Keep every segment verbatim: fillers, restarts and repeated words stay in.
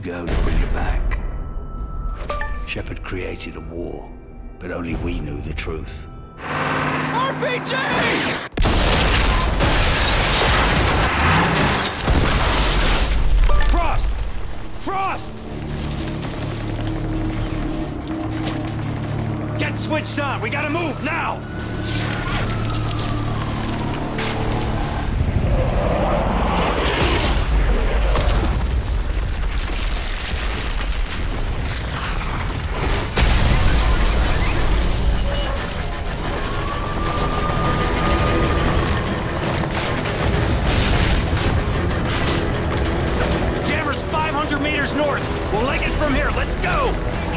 ago to bring it back. Shepard created a war, but only we knew the truth. R P G! Frost! Frost! Get switched on! We gotta move, now! We'll leg it from here. Let's go!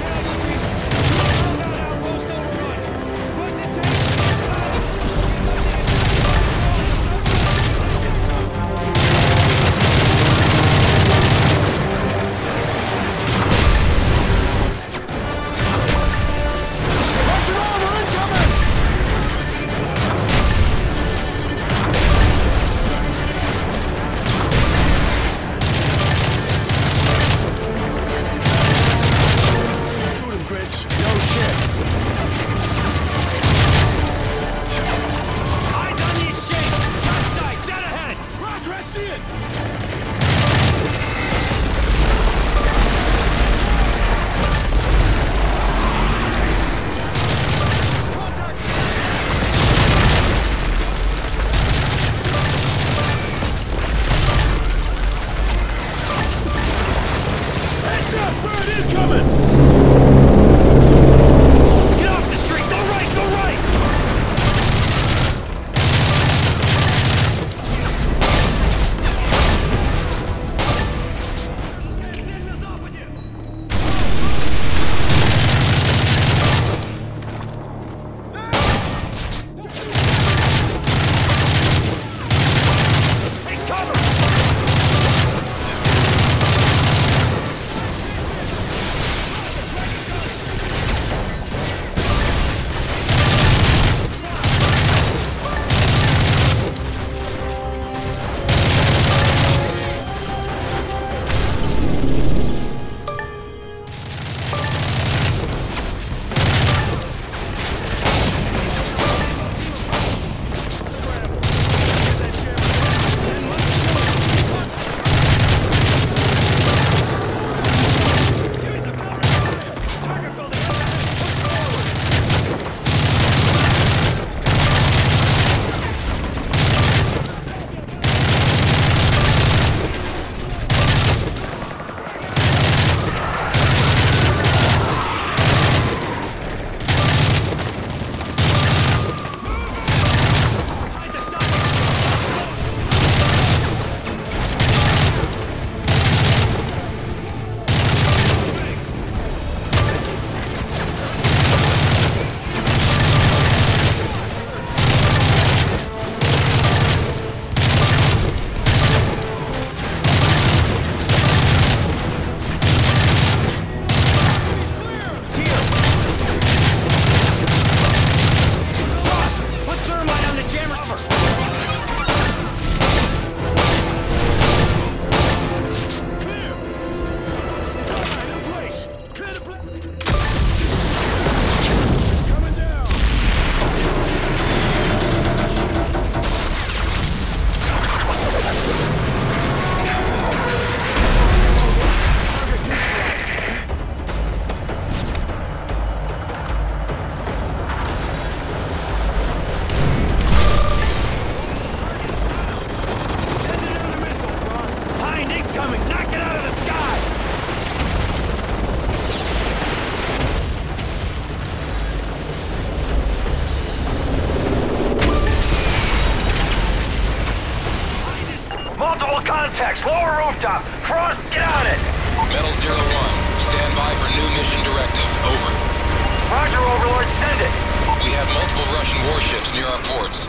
Contacts, lower rooftop. Frost, get on it! Metal zero one, stand by for new mission directive. Over. Roger, Overlord, send it. We have multiple Russian warships near our ports.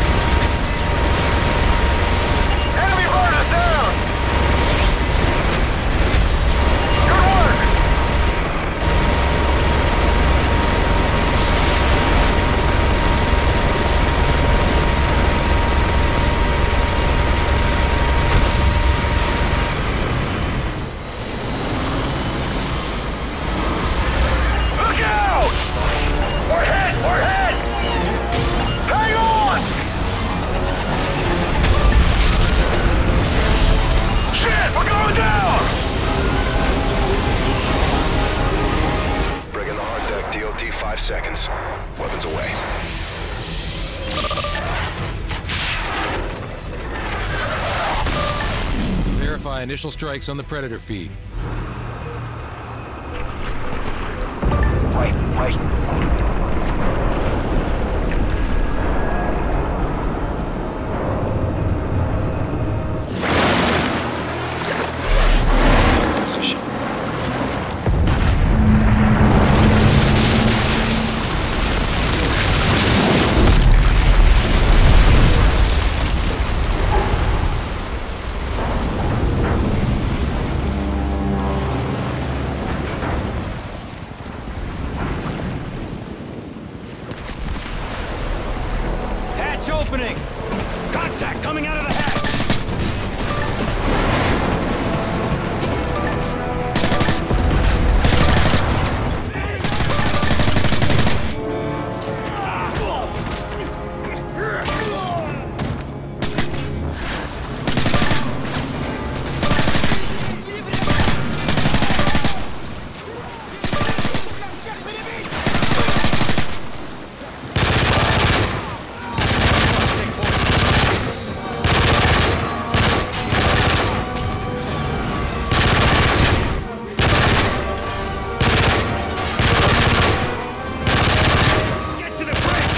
Enemy motors down! Good work! T five seconds. Weapons away. Verify initial strikes on the Predator feed. Wait, wait. Position. Hatch opening! Contact coming out of the hatch! Get to the bridge!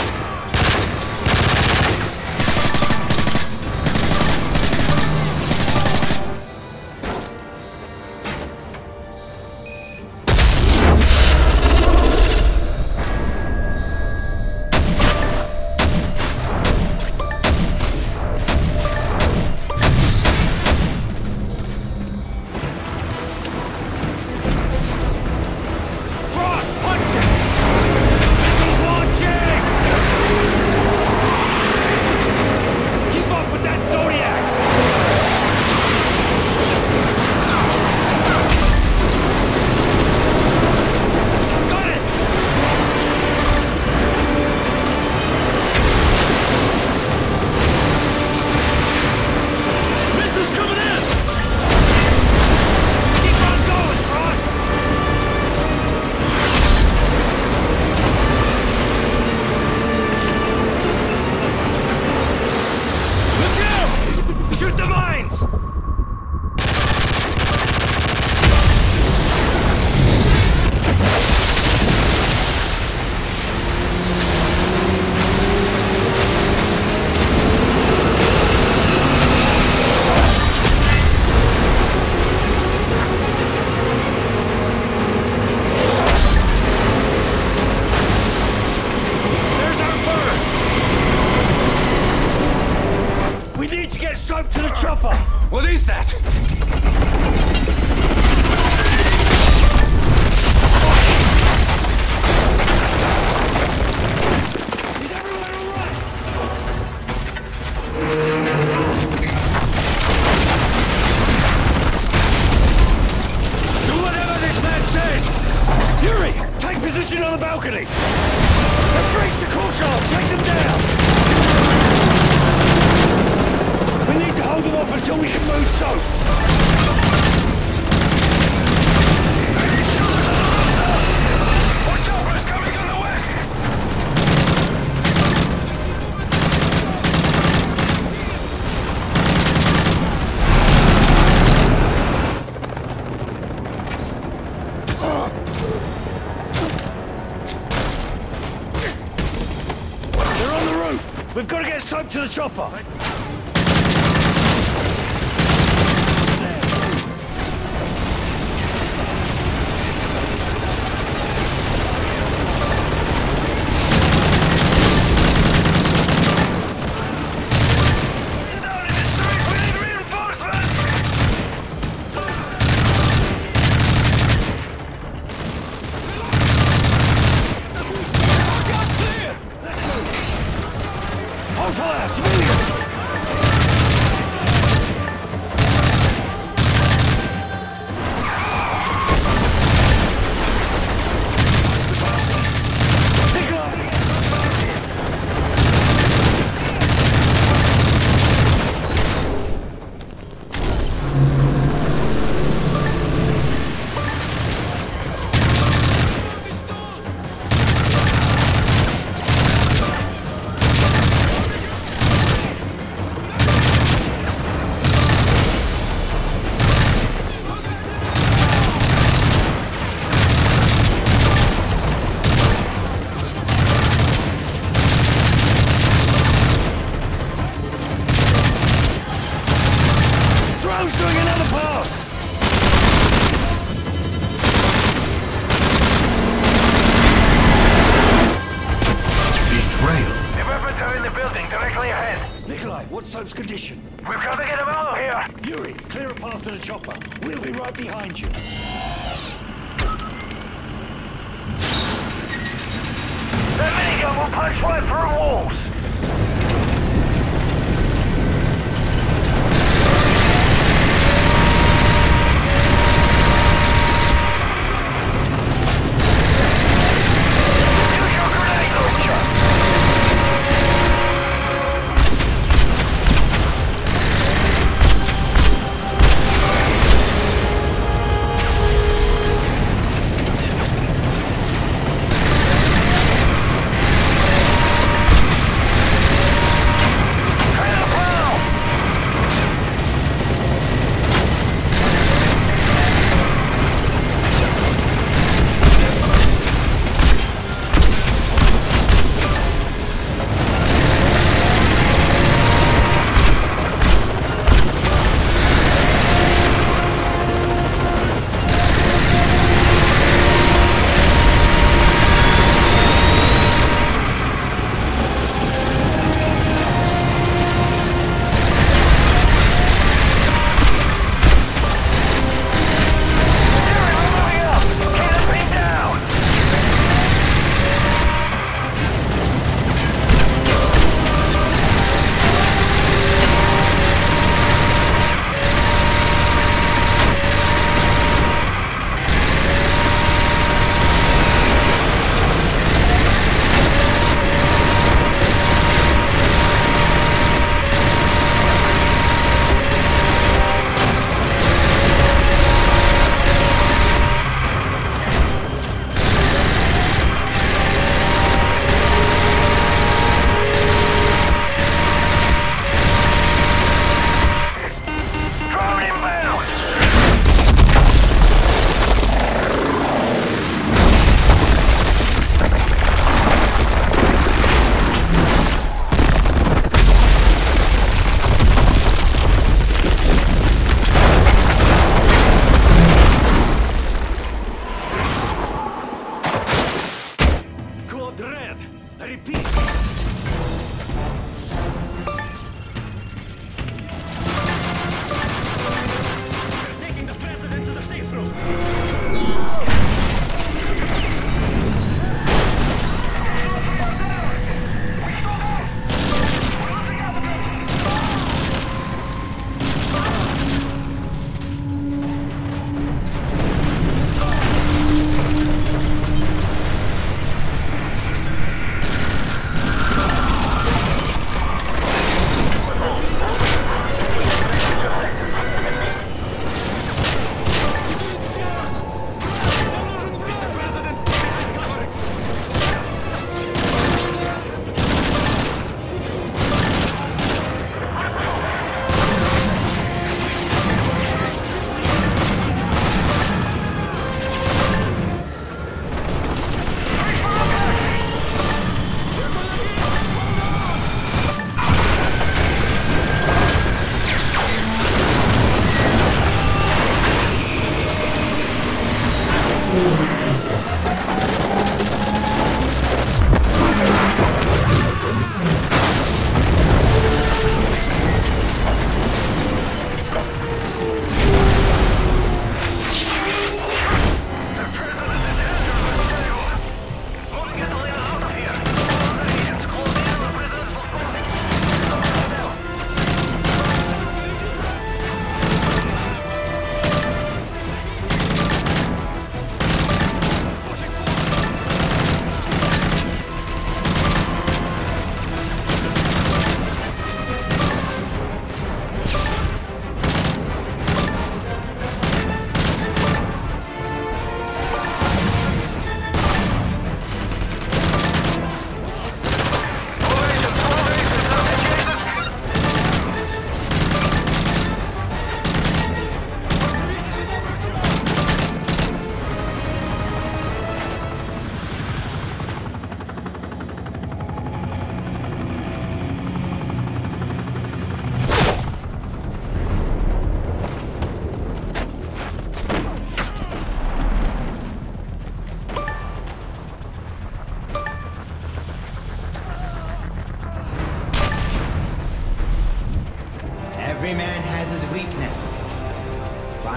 Frost, punch it! Missiles launching! Keep up with that Zodiac! Got it! Missiles coming in! Keep on going, Frost! Look out! Shoot the mines! There's our bird! We need to get Soap to the chopper! What is that? Is everyone alright? Do whatever this man says! Yuri, take position on the balcony! Let's break the courtyard! Take them down! We need to hold them off until we can move Soap! Watch out, what's coming on the west! They're on the roof! We've got to get Soap to the chopper! Down in the street, we need reinforcements! Hold fire! Civilians! Soap's condition? We've got to get him out of here! Yuri, clear a path to the chopper. We'll be right behind you. That minigun will punch right through walls! Use your grenade launcher!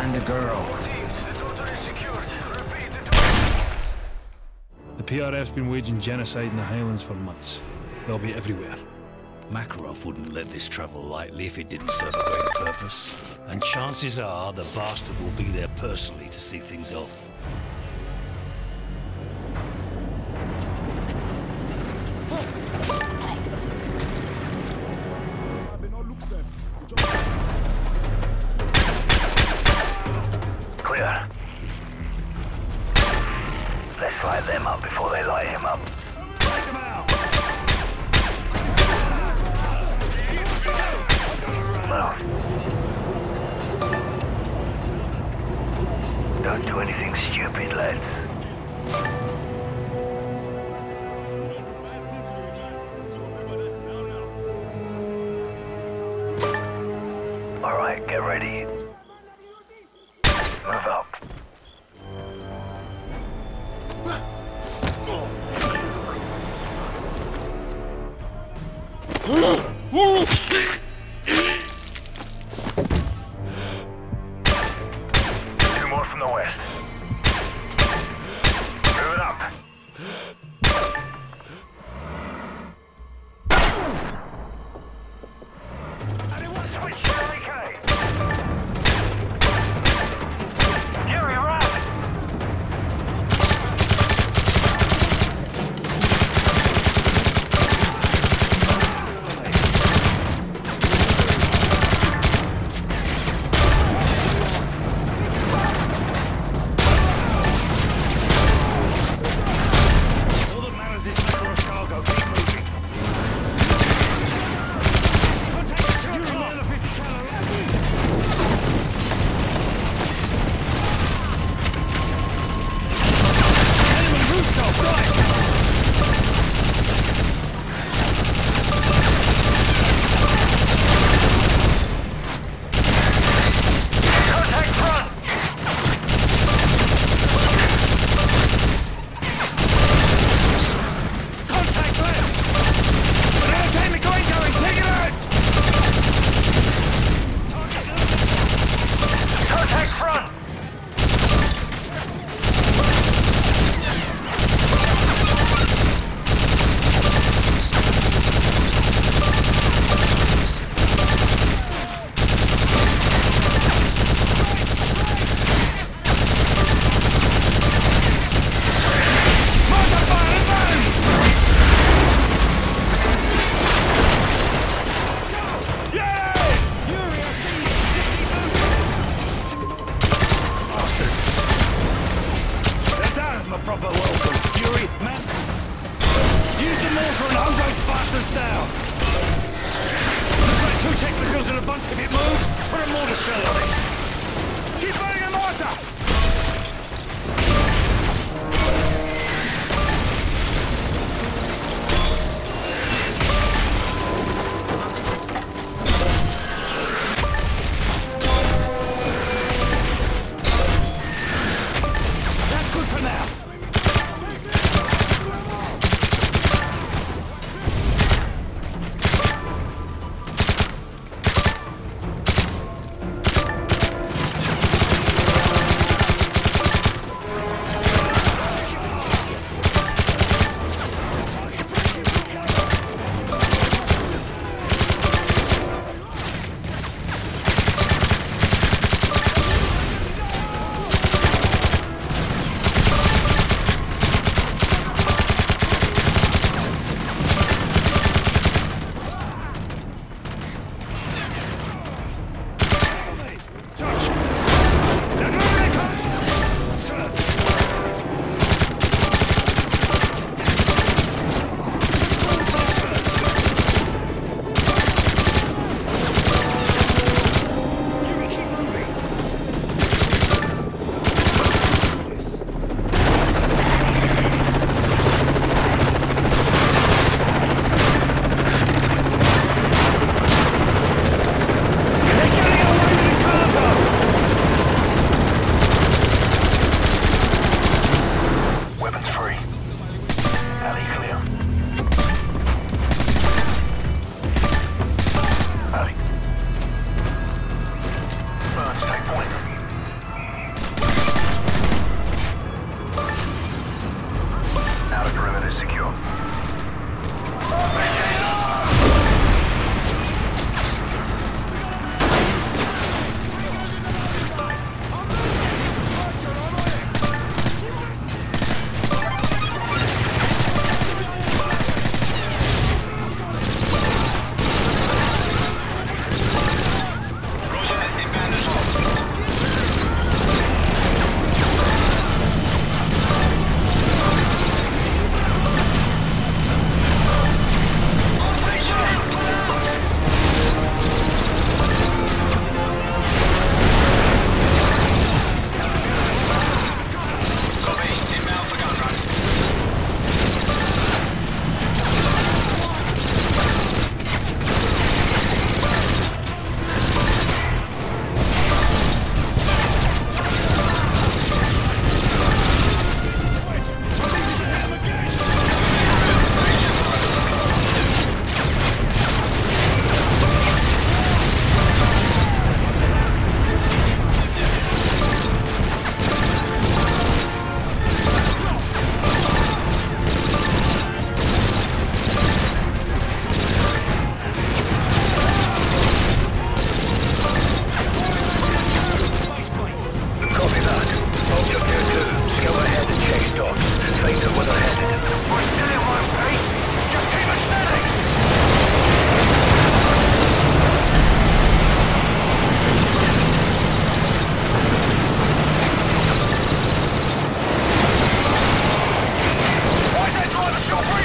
find the girl. The P R F's been waging genocide in the Highlands for months. They'll be everywhere. Makarov wouldn't let this travel lightly if it didn't serve a greater purpose. And chances are the bastard will be there personally to see things off. Clear. Let's light them up before they light him up. Take him out! Don't do anything stupid, lads. All right, get ready. Move up. Two more from the west. Move it up. Anyone switch to A K? Yuri, run! All that matters is Makarov cargo. Keep moving. You're a man of fifty caliber. Enemy rooftop, right! Contact front! Contact left! But now take me going, going, take it out! Contact front! Proper welcome. Yuri, man. Use the mortar and hose those bastards down. Looks like two technicals in a bunch. If it moves, put a mortar shell on it. Keep burning a mortar! That's good for now.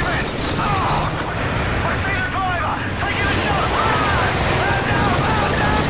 moving! Oh! I see the driver! Taking a shot! Run! Man down! Man down!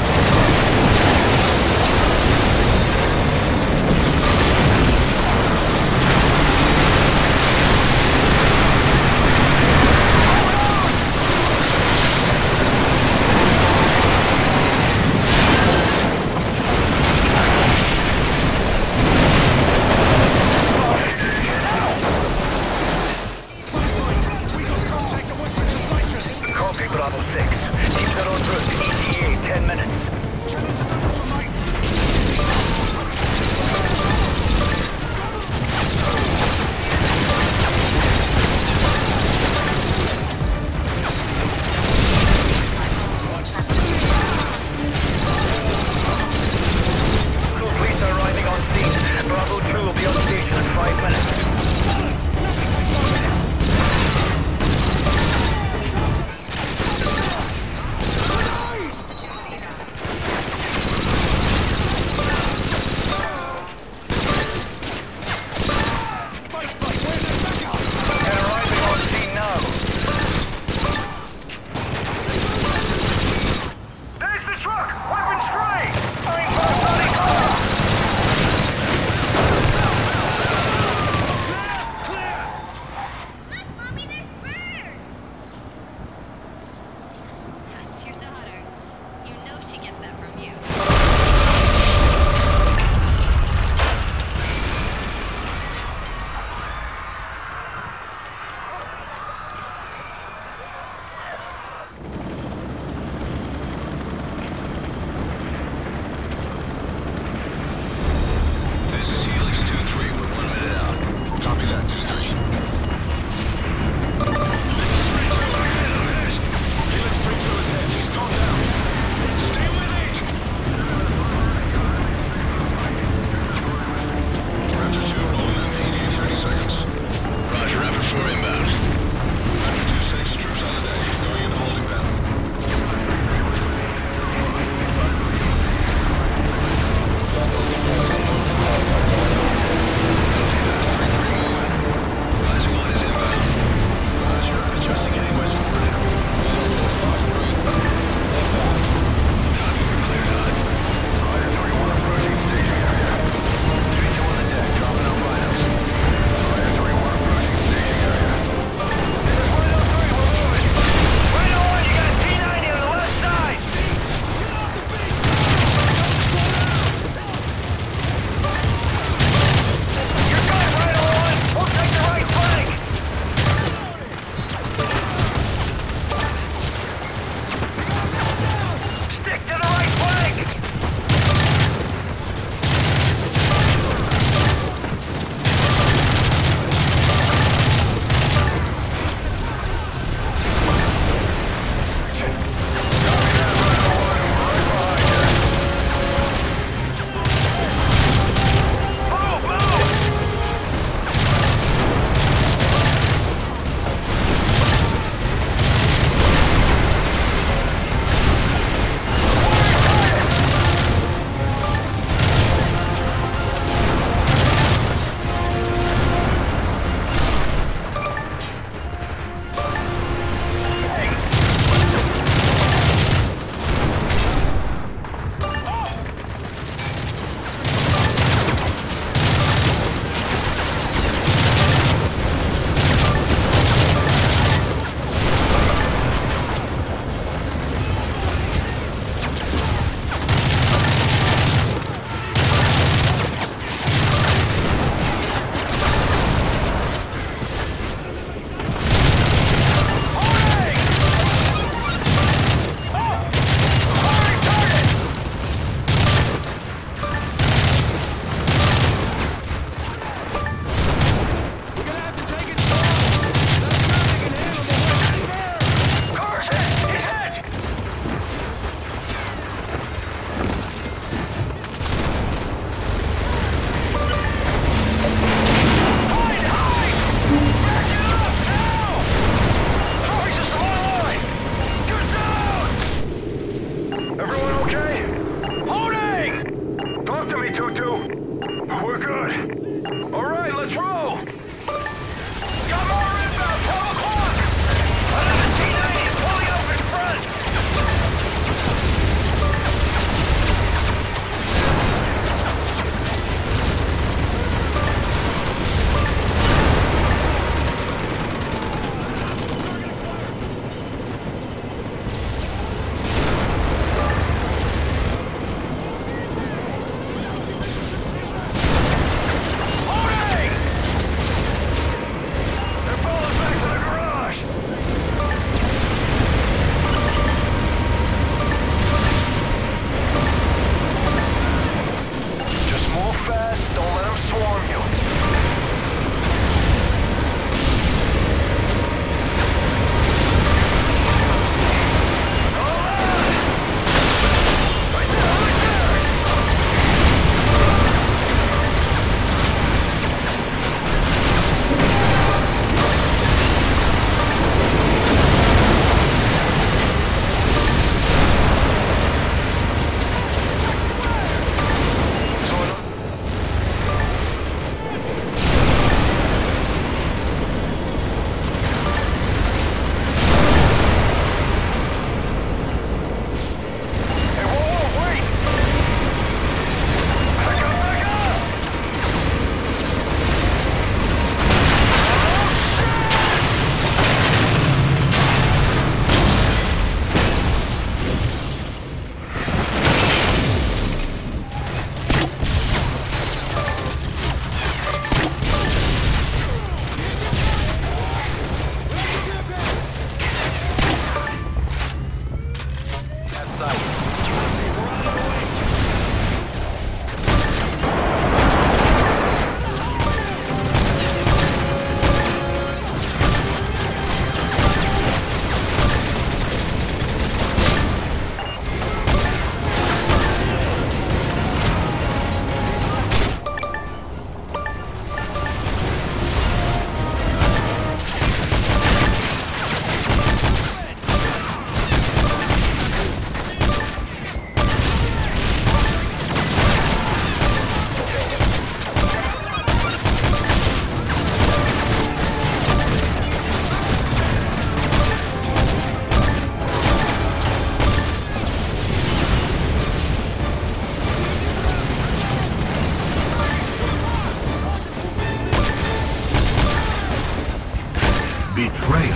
rail.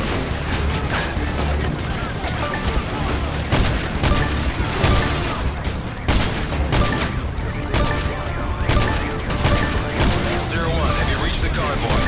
Zero one, have you reached the convoy?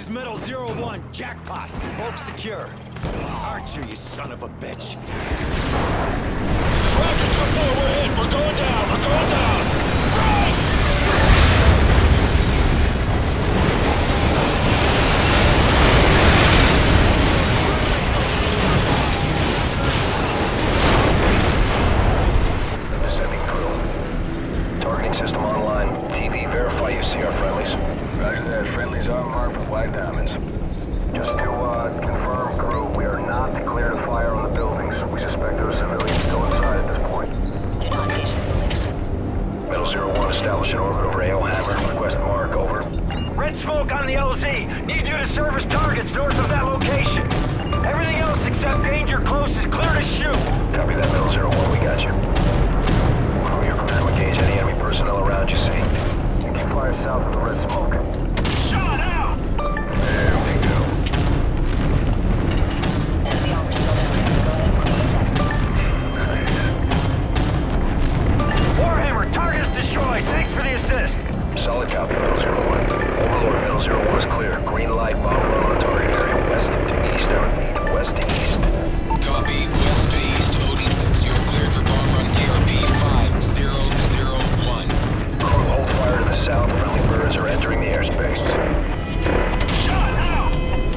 is Metal Zero One. Jackpot. Bulk secure. Archer, you son of a bitch. Roger, two four, we're hit. We're going down. We're going down. Run! Descending crew. Targeting system online. T V, verify you see our friendlies. Roger that. Friendlies are marked with white diamonds. Just to uh, confirm, crew, we are not declared a fire on the buildings. We suspect there are civilians still inside at this point. Do not engage the buildings. Metal Zero One, establish an orbit over A O Hammer. Request mark, over. Red smoke on the L Z. Need you to service targets north of that location. Everything else except danger close is clear to shoot. Copy that, Metal Zero One, we got you. Crew, you're clear to engage any enemy personnel around you, see? And keep fire south of the red smoke. Shot out! There we go. Enemy armor still down. Go ahead and clean this up. Warhammer, target's destroyed. Thanks for the assist. Solid copy, Metal Zero One. Overlord, Metal Zero One is clear. Green light, bomb run on target area. West to east, I repeat, west to east. Copy. West to east, Odin six. You are cleared for bomb run T R P five zero zero one. Crew, hold fire to the south. Friendly birds are entering the airspace. Shot out!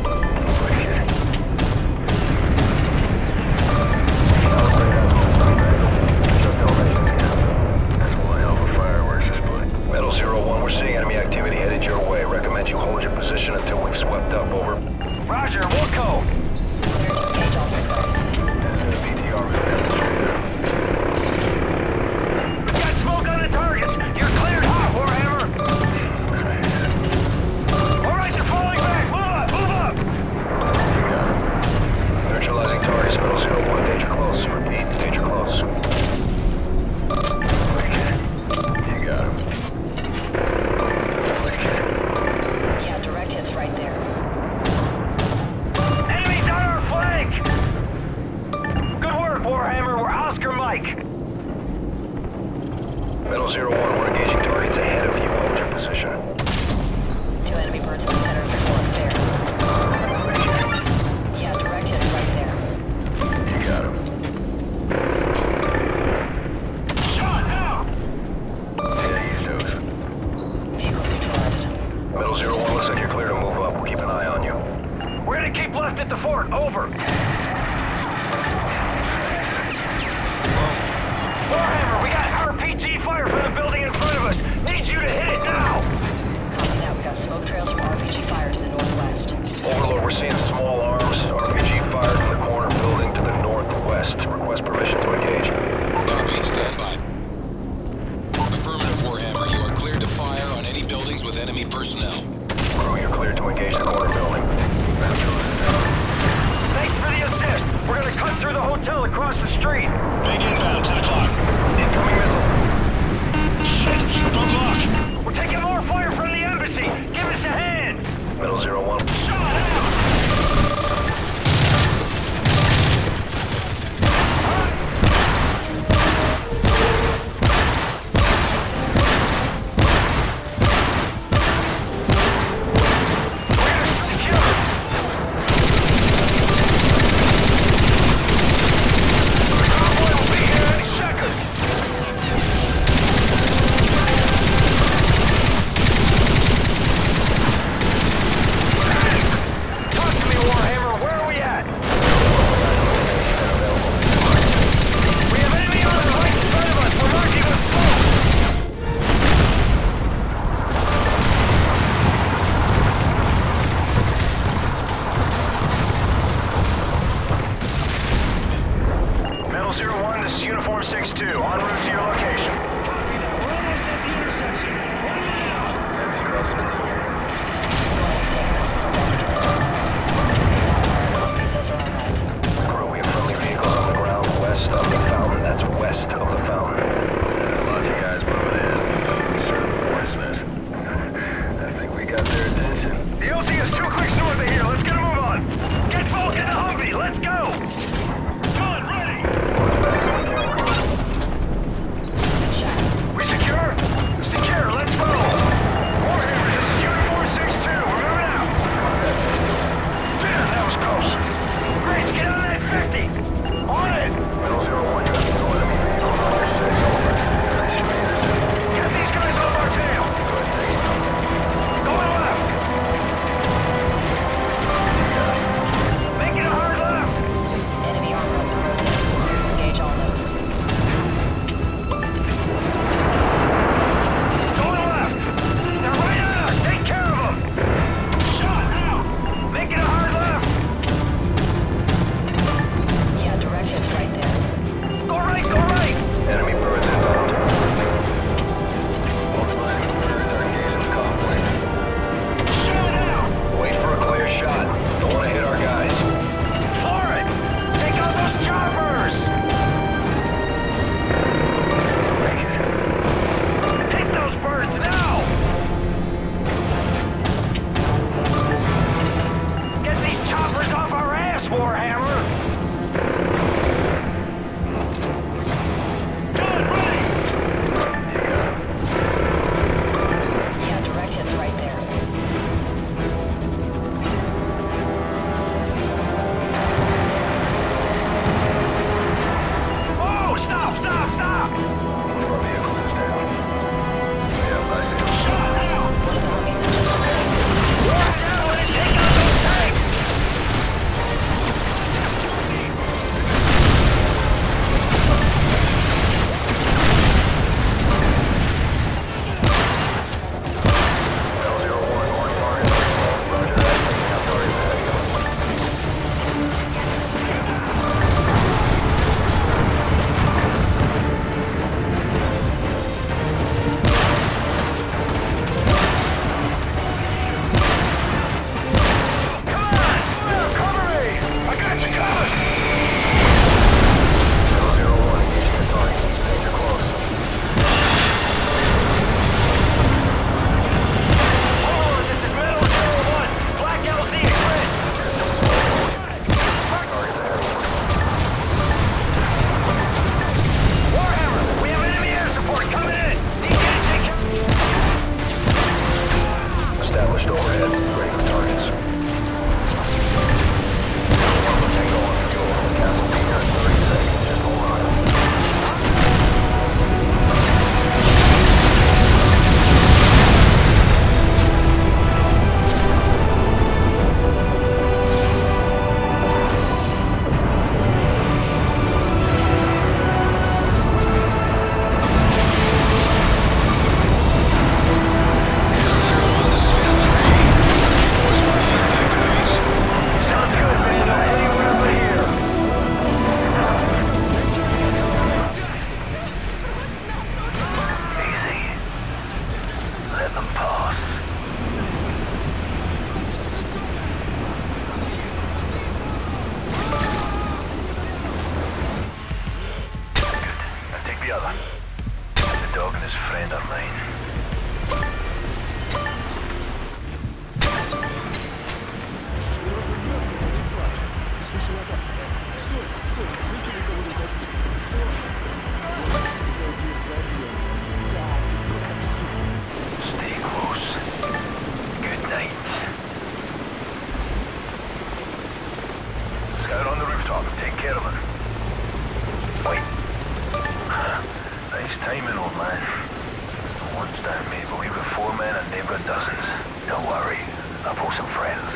Metal Zero One, we're seeing enemy activity headed your way. Recommend you hold your position until we've swept up, over. Roger, we'll go. Clear to engage all those guys. That's the B T R demonstrator. Got smoke on the targets. You're cleared hot, Warhammer. All right, they're falling back. Move up, move up. Neutralizing targets, Metal Zero One. Danger close. Repeat, danger close. You got him. Yeah, direct hits right there. Enemies on our flank. Good work, Warhammer. We're Oscar Mike. Metal Zero One, we're engaging targets ahead of you. Hold your position. Two enemy birds in the center of the floor. There. Yeah, direct hits right there. You got him. Shot out. Yeah, he's toast. Vehicles neutralized. Metal Zero One, looks like you're clear to move up. We'll keep an eye on you. We're gonna keep left at the fort. Over. Warhammer, we got R P G fire from the building in front of us. Need you to hit it now. Copy that. We got smoke trails from R P G fire to the northwest. Overlord, we're seeing small arms. R P G fire from the corner building to the northwest. Request permission to engage. Copy. Stand by. Affirmative, Warhammer. You are cleared to fire on any buildings with enemy personnel. Crew, you're cleared to engage the corner building. Thanks for the assist. We're gonna cut through the hotel across the street. Big inbound, ten o'clock. Incoming missile. Shit, don't block. We're taking more fire from the embassy. Give us a hand. Metal Zero One. Shot out. six two, en route to your location. Copy that. We're almost at the intersection. Run now! Enemies crossing the clear. Those are our guys. Crew, we have friendly vehicles on the ground west of the fountain. That's west of the fountain. Yeah, lots of guys moving in. Sort of horse nest. I think we got their attention. The O C is two clicks north of here. Let's get a move on. Get Volk in the Humvee. Let's go. Gun ready. Good shot. We secure? Secure. Let's go. Warhammer, this is pass. Good. Now take the other. The dog and his friend are mine. Stay close. Good night. Scout on the rooftop. Take care of it. Wait. Nice timing, old man. The ones down me, but we've got four men and they've got dozens. Don't worry. I'll pull some friends.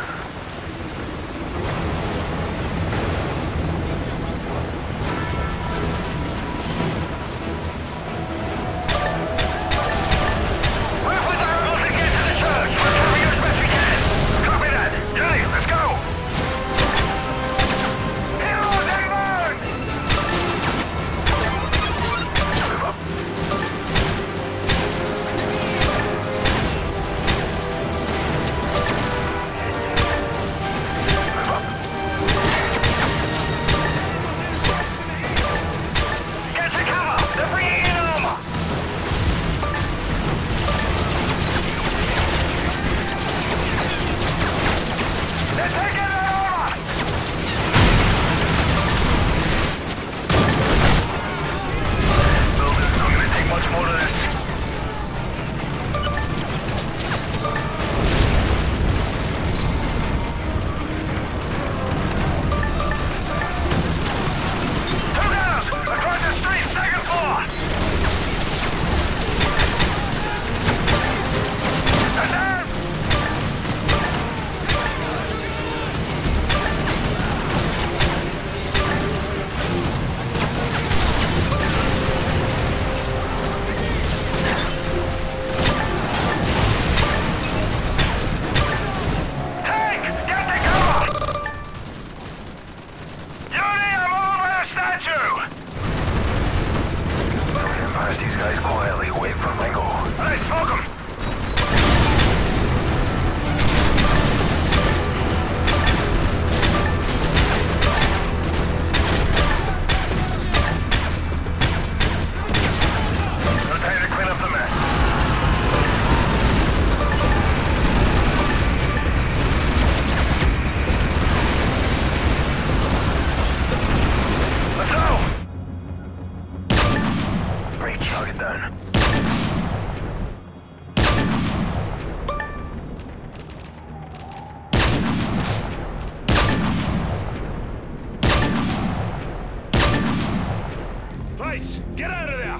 Get out of there!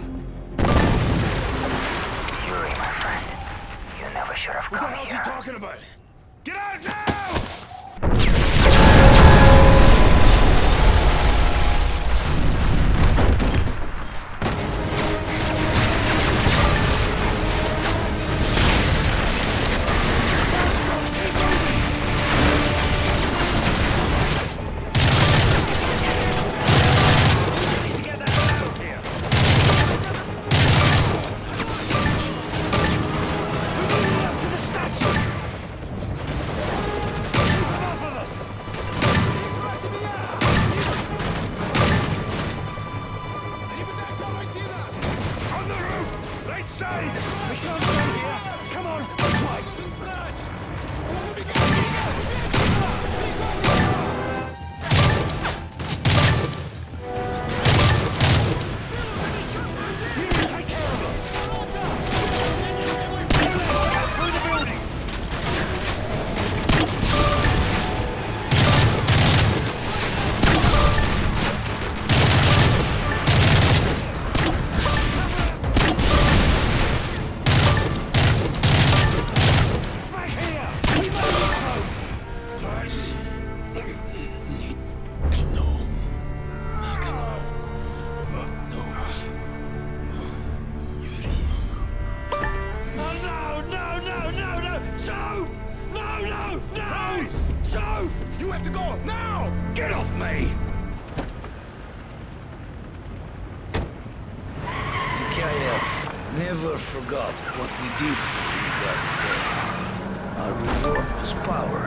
Yuri, my friend. You never should have come here. What the hell's he talking about? Get out now! never forgot what we did for him that day. Our reward was power.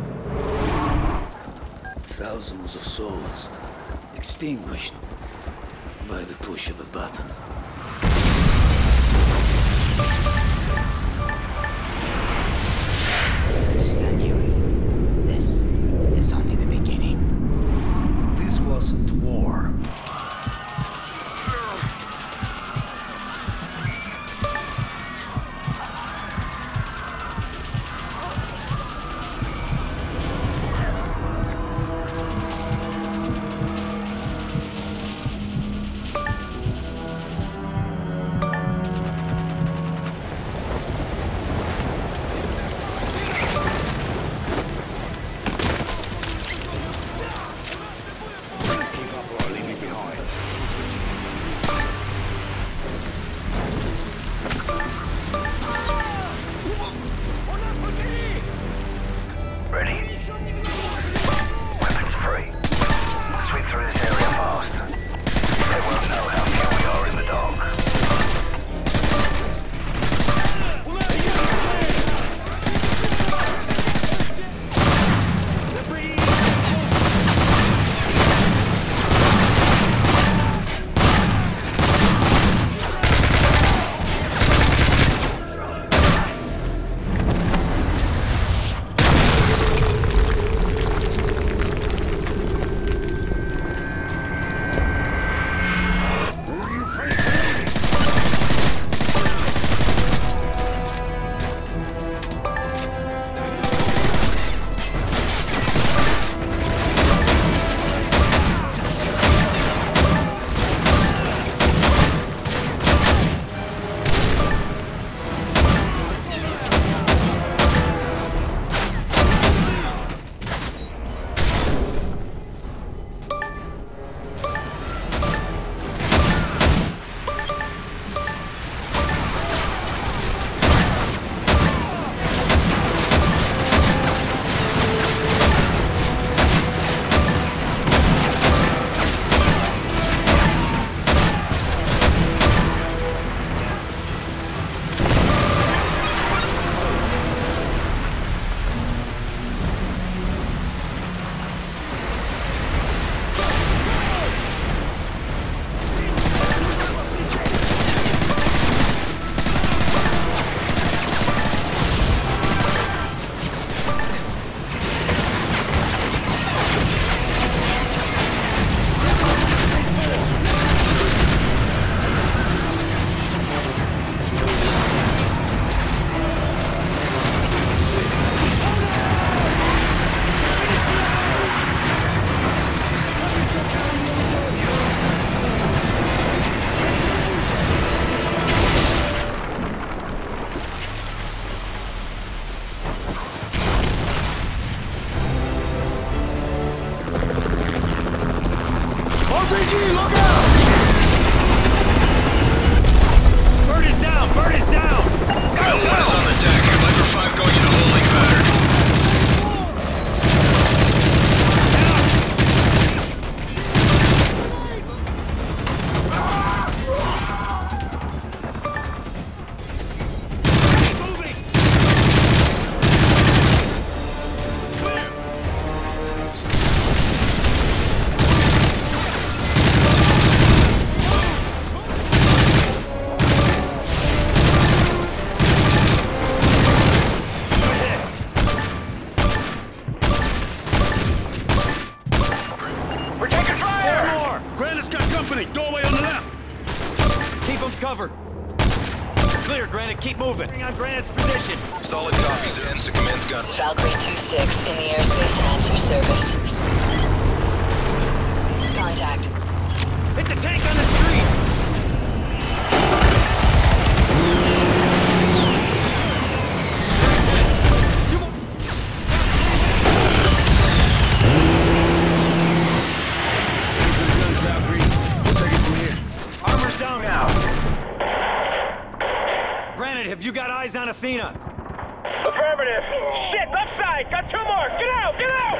Thousands of souls extinguished by the push of a button. Understand you. This is only the beginning. This wasn't war. Covered. Clear, Granite. Keep moving. Bring on Granite's position. Solid copies. Ends to commence gun. Valkyrie two six in the airspace and your service. Contact. Hit the tank on the street. Guns, Valkyrie. We'll take it from here. Armor's down now. Granite, have you got eyes on Athena? Affirmative. Shit, left side. Got two more. Get out, get out!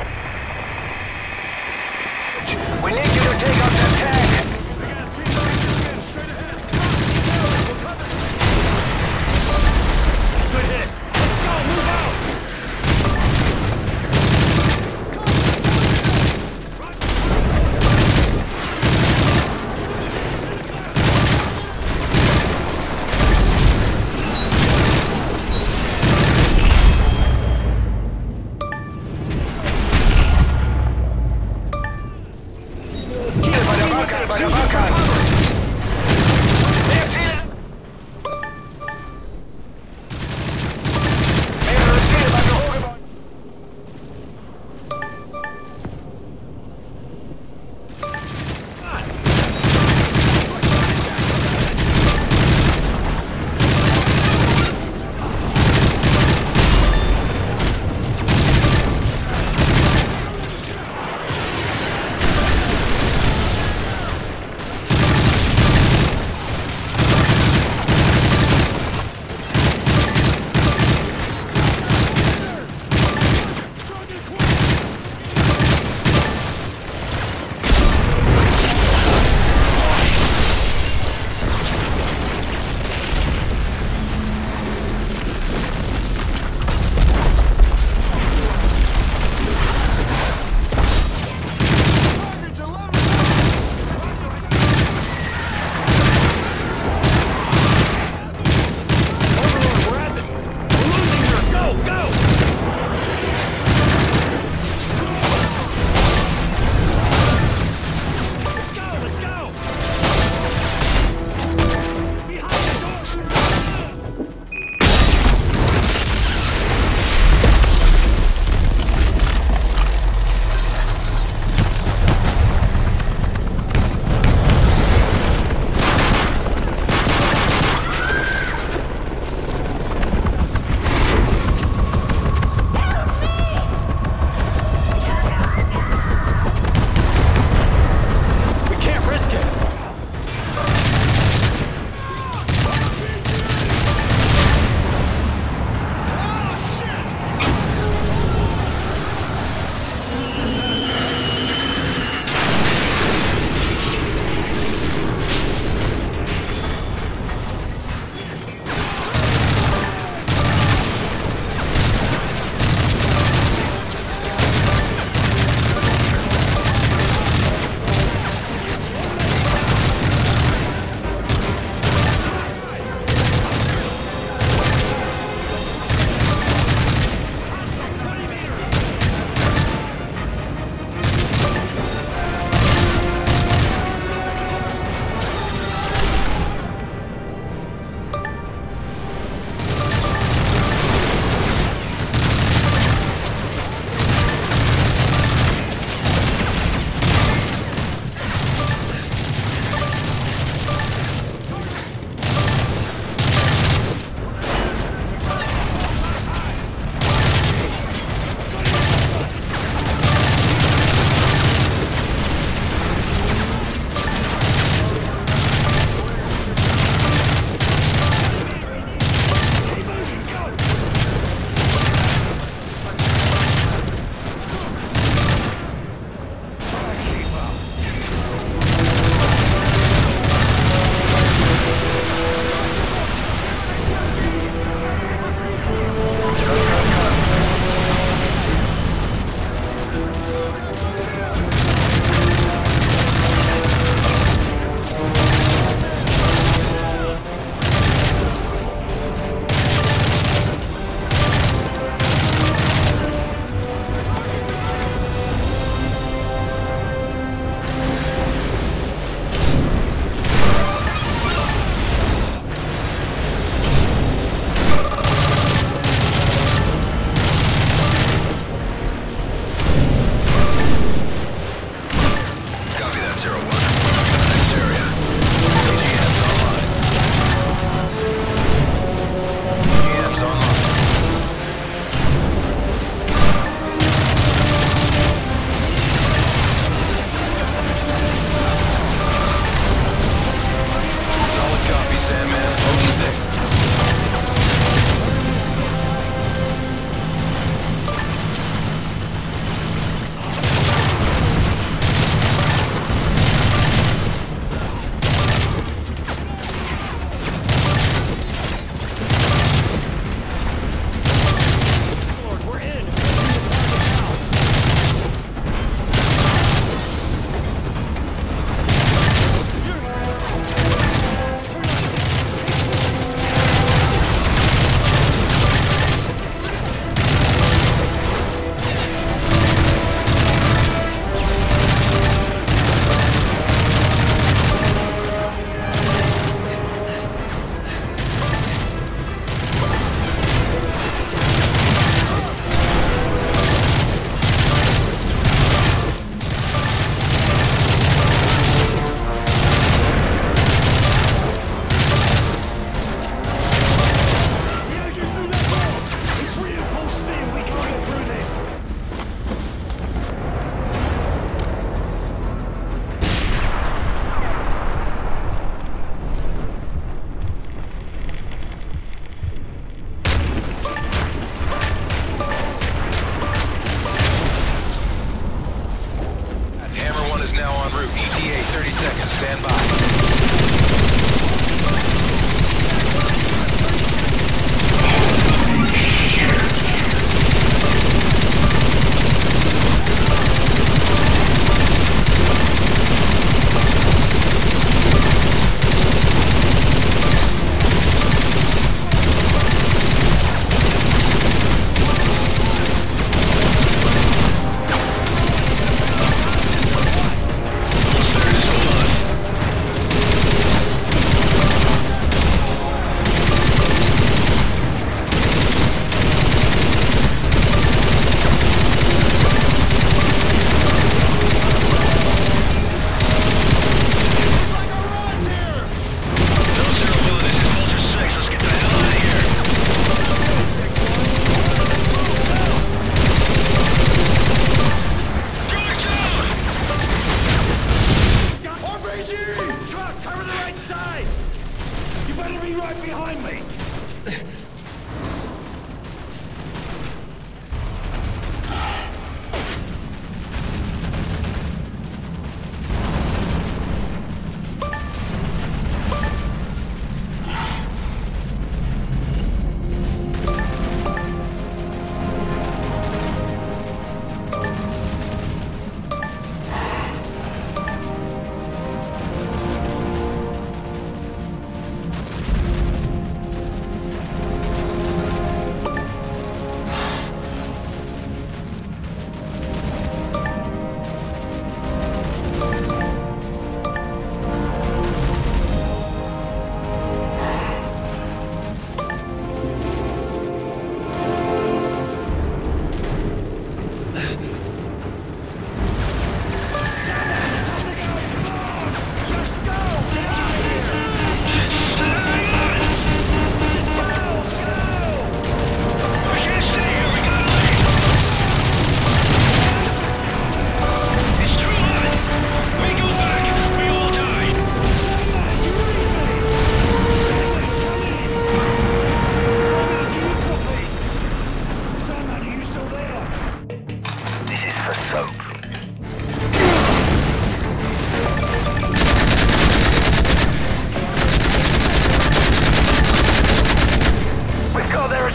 We need you to take out that tank. Good hit. Let's go, move out!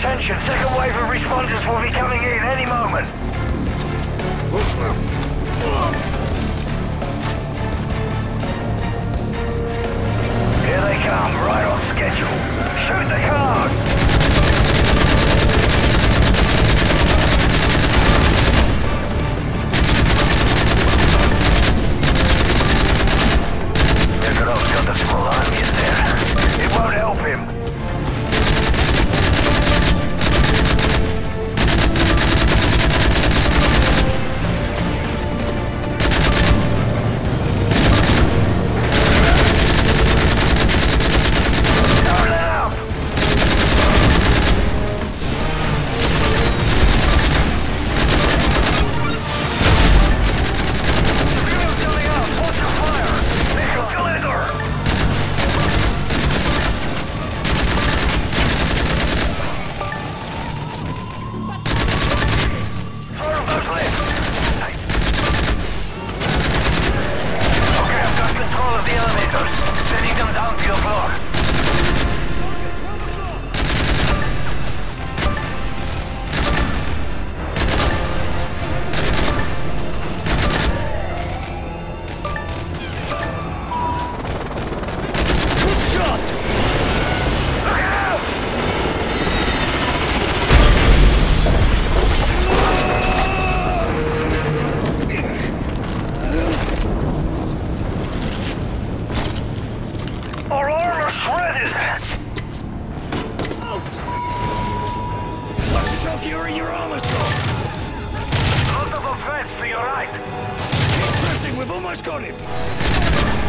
Attention, second wave of responders will be coming in any moment. Here they come, right on schedule. Shoot the car! Garrus got the small army in there. It won't help him. We've almost got him!